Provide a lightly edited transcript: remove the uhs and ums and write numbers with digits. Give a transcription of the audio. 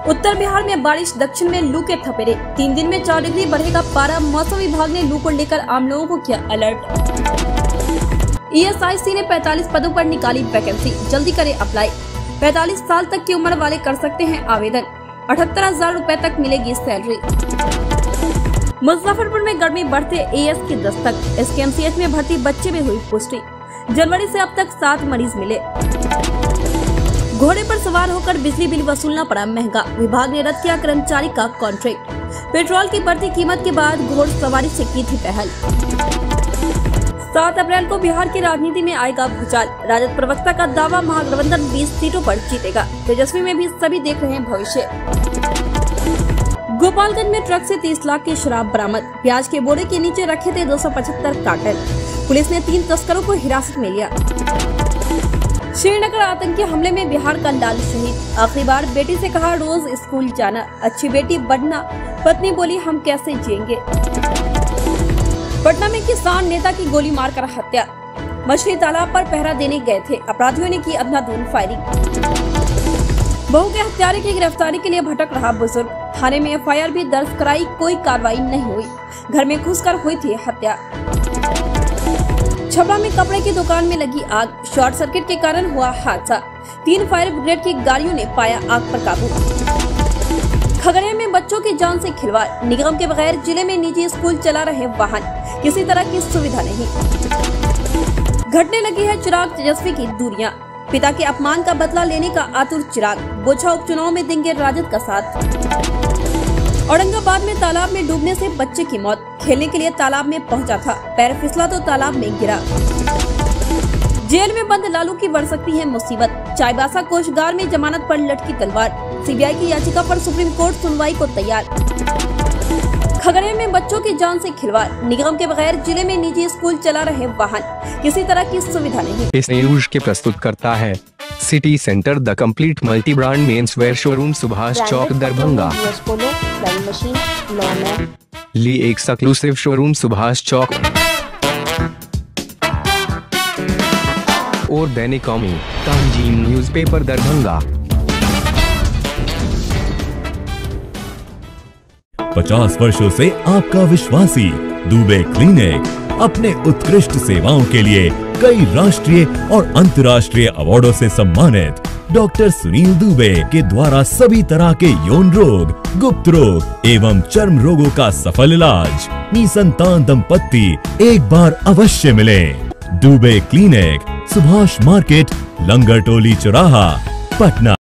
उत्तर बिहार में बारिश, दक्षिण में लू के थपेड़े। 3 दिन में 4 डिग्री बढ़ेगा पारा। मौसम विभाग ने लू को लेकर आम लोगों को किया अलर्ट। ESIC ने 45 पदों पर निकाली वैकेंसी, जल्दी करें अप्लाई। 45 साल तक की उम्र वाले कर सकते हैं आवेदन। 78,000 रूपए तक मिलेगी सैलरी। मुजफ्फरपुर में गर्मी बढ़ते AS की दस्तक। SKMCH में भर्ती बच्चे में हुई पुष्टि। जनवरी से अब तक 7 मरीज मिले। घोड़े पर सवार होकर बिजली बिल वसूलना पड़ा महंगा। विभाग ने रद्द किया कर्मचारी का कॉन्ट्रैक्ट। पेट्रोल की बढ़ती कीमत के बाद घोड़सवारी से की थी पहल। 7 अप्रैल को बिहार की राजनीति में आएगा भूचाल। राजद प्रवक्ता का दावा, महागठबंधन 20 सीटों पर जीतेगा। तेजस्वी में भी सभी देख रहे हैं भविष्य। गोपालगंज में ट्रक से 30 लाख की शराब बरामद। प्याज के बोरे के नीचे रखे थे 275 कार्टन। पुलिस ने 3 तस्करों को हिरासत में लिया। श्रीनगर आतंकी हमले में बिहार का लाल शहीद। आखिरी बार बेटी से कहा रोज स्कूल जाना, अच्छी बेटी बनना। पत्नी बोली हम कैसे जिएंगे। पटना में किसान नेता की गोली मारकर हत्या। मछली तालाब पर पहरा देने गए थे, अपराधियों ने की अंधाधुंध फायरिंग। बहू के हत्यारे की गिरफ्तारी के लिए भटक रहा बुजुर्ग। थाने में FIR भी दर्ज कराई, कोई कार्रवाई नहीं हुई। घर में घुसकर हुई थी हत्या। छपरा में कपड़े की दुकान में लगी आग। शॉर्ट सर्किट के कारण हुआ हादसा। 3 फायर ब्रिगेड की गाड़ियों ने पाया आग पर काबू। खगड़िया में बच्चों की जान से खिलवाड़। निगम के बगैर जिले में निजी स्कूल चला रहे वाहन, किसी तरह की सुविधा नहीं। घटने लगी है चिराग तेजस्वी की दूरियां। पिता के अपमान का बदला लेने का आतुर चिराग। बोछा उपचुनाव में देंगे राजद का साथ। औरंगाबाद में तालाब में डूबने से बच्चे की मौत। खेलने के लिए तालाब में पहुंचा था, पैर फिसला तो तालाब में गिरा। जेल में बंद लालू की बढ़ सकती है मुसीबत। चाईबासा कोषागार में जमानत पर लटकी तलवार। CBI की याचिका पर सुप्रीम कोर्ट सुनवाई को तैयार। खगड़िया में बच्चों की जान से खिलवाड़। निगम के बगैर जिले में निजी स्कूल चला रहे वाहन, किसी तरह की सुविधा नहीं। इस न्यूज के प्रस्तुत करता है city centre the complete multi brand men's wear showroom, Subhash Chowk, Darbhanga. Lee exclusive showroom, Subhash Chowk और दैनिक कौमी तंजीम न्यूज़पेपर, दरभंगा। 50 वर्षों से आपका विश्वासी दुबे क्लिनिक अपने उत्कृष्ट सेवाओं के लिए कई राष्ट्रीय और अंतर्राष्ट्रीय अवार्डों से सम्मानित डॉक्टर सुनील दुबे के द्वारा सभी तरह के यौन रोग, गुप्त रोग एवं चर्म रोगों का सफल इलाज। निसंतान दंपत्ति एक बार अवश्य मिले। दुबे क्लिनिक, सुभाष मार्केट, लंगर टोली चौराहा, पटना।